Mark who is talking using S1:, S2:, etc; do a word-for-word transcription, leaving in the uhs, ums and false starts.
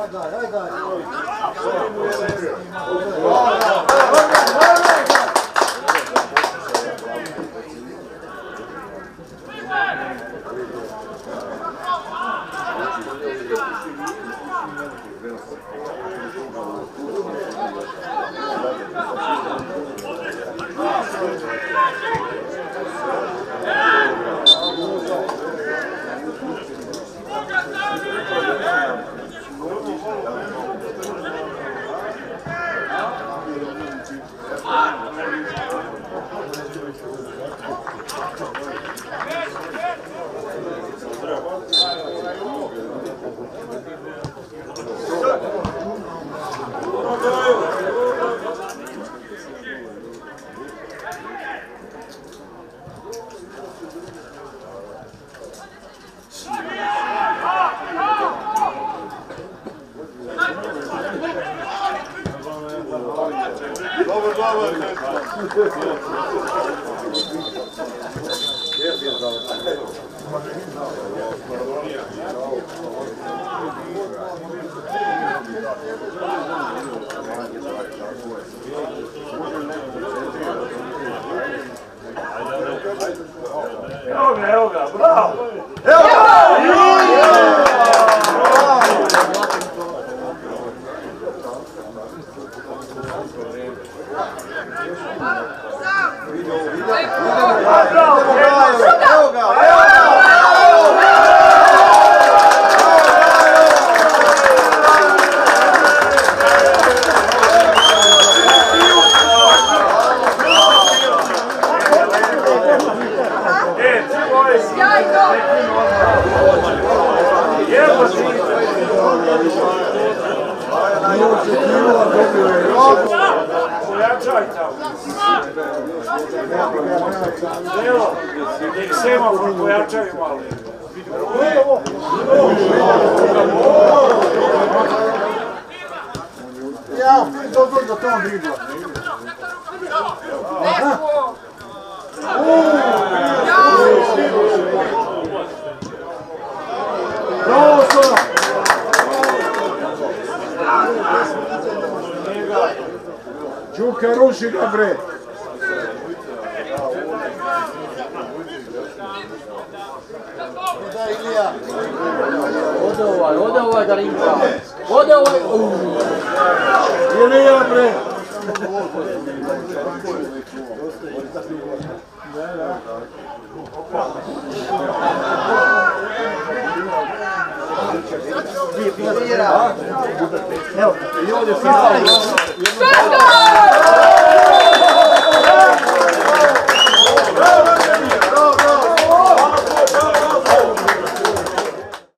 S1: Evo ga, evo ga, bravo!
S2: Evo ga!
S1: Pojačaj tamo. Evo, nek semafor pojačaju malo.
S2: Ja, dobro da to dribla. Bravo, Sora! Đuka, ruši ga, bre! Da, Ilija!
S3: Ode ovaj, ode ovaj Garinka! Ode ovaj!
S2: Ilija, bre! Evo, i ovdje sada.